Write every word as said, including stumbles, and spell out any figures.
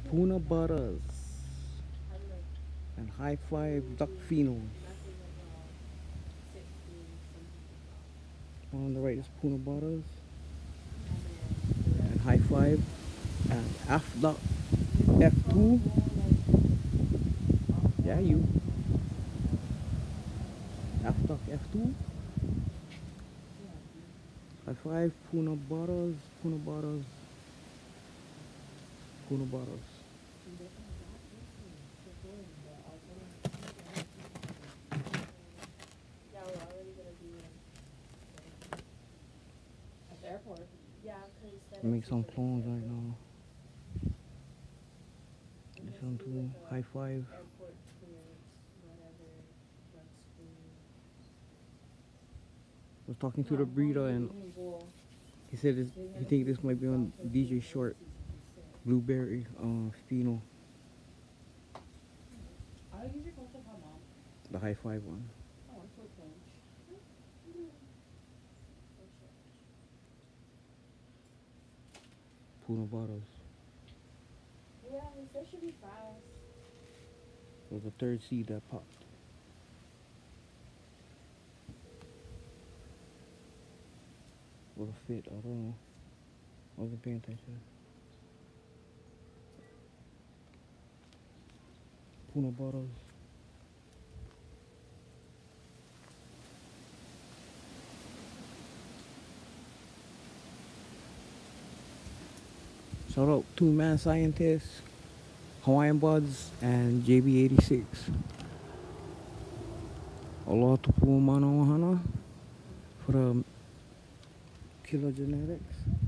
puna buddaz and high five duck pheno. On the right is puna buddaz and high five and F duck F two. Yeah, you F duck F two. High five puna buddaz, puna buddaz, puna buddaz. Make some clones right now. This one too. High five. Was talking to the breeder and he said this, he think this might be on D J Short blueberry uh pheno. The high five one. Puna bottles. Yeah, that should be fast. It was the third seed that popped. What a fit, I don't know. I wasn't paying attention. Puna bottles. Shout out to Man Scientist, Hawaiian Buds, and J B eighty-six. Aloha tupu mana ohana for the killer genetics.